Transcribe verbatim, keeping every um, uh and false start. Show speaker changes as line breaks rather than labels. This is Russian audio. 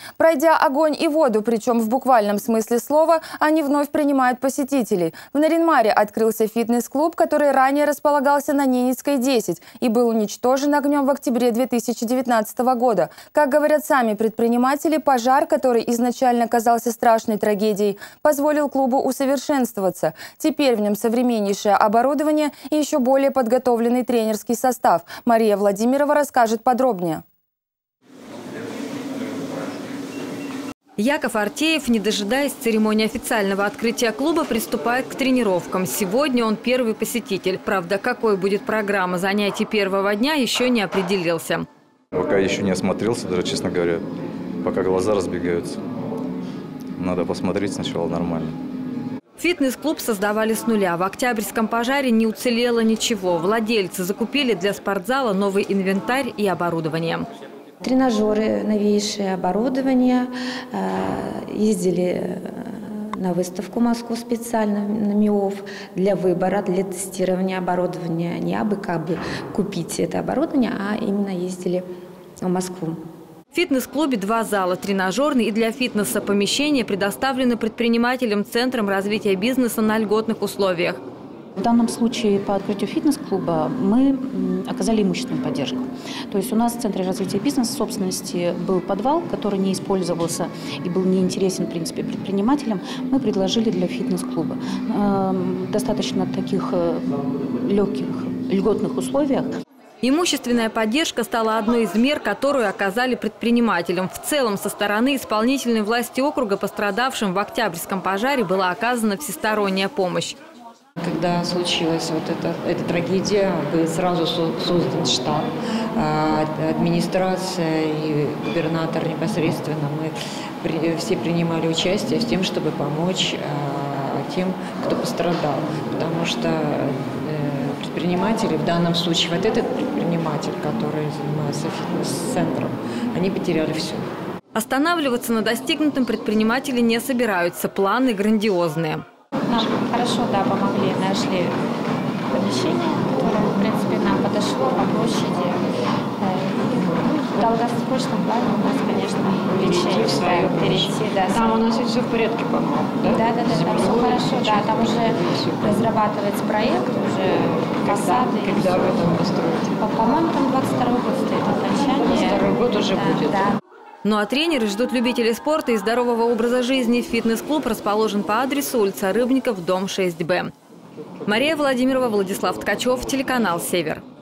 Пройдя огонь и воду, причем в буквальном смысле слова, они вновь принимают посетителей. В Наринмаре открылся фитнес-клуб, который ранее располагался на Ненецкой, десять и был уничтожен огнем в октябре две тысячи девятнадцатого года. Как говорят сами предприниматели, пожар, который изначально казался страшной трагедией, позволил клубу усовершенствоваться. Теперь в нем современнейшее оборудование и еще более подготовленный тренерский состав. Мария Владимирова расскажет подробнее.
Яков Артеев, не дожидаясь церемонии официального открытия клуба, приступает к тренировкам. Сегодня он первый посетитель. Правда, какой будет программа занятий первого дня, еще не определился.
Пока еще не осмотрелся, даже, честно говоря, пока глаза разбегаются. Надо посмотреть сначала нормально.
Фитнес-клуб создавали с нуля. В Октябрьском пожаре не уцелело ничего. Владельцы закупили для спортзала новый инвентарь и оборудование.
Тренажеры, новейшее оборудование. Ездили на выставку в Москву специально на МИОФ для выбора, для тестирования оборудования. Не абы как бы купить это оборудование, а именно ездили в Москву.
В фитнес-клубе два зала, тренажерный и для фитнеса помещения предоставлены предпринимателям Центром развития бизнеса на льготных условиях.
В данном случае по открытию фитнес-клуба мы оказали имущественную поддержку. То есть у нас в Центре развития бизнеса в собственности был подвал, который не использовался и был неинтересен, в принципе, предпринимателям. Мы предложили для фитнес-клуба. Достаточно таких легких, льготных условиях.
Имущественная поддержка стала одной из мер, которую оказали предпринимателям. В целом, со стороны исполнительной власти округа пострадавшим в Октябрьском пожаре была оказана всесторонняя помощь.
Когда случилась вот эта, эта трагедия, был сразу создан штаб, администрация и губернатор непосредственно. Мы все принимали участие с тем, чтобы помочь тем, кто пострадал. Потому что предприниматели, в данном случае вот этот предприниматель, который занимается фитнес-центром, они потеряли все.
Останавливаться на достигнутом предприниматели не собираются. Планы грандиозные.
Нам хорошо, да, помогли, нашли помещение, которое, в принципе, нам подошло по площади. В долгосрочном плане у нас, конечно, решение свое перейти. Да,
там у нас ведь все в порядке, по-моему, да?
Да, да, да, там все хорошо, да, там уже разрабатывается проект, уже фасады.
Когда вы там построите?
По-моему, там двадцать второй год стоит окончание.
двадцать второй год уже
да,
будет.
Да.
Ну а тренеры ждут любителей спорта и здорового образа жизни. Фитнес-клуб расположен по адресу улица Рыбников, дом шесть Б. Мария Владимирова, Владислав Ткачев, телеканал «Север».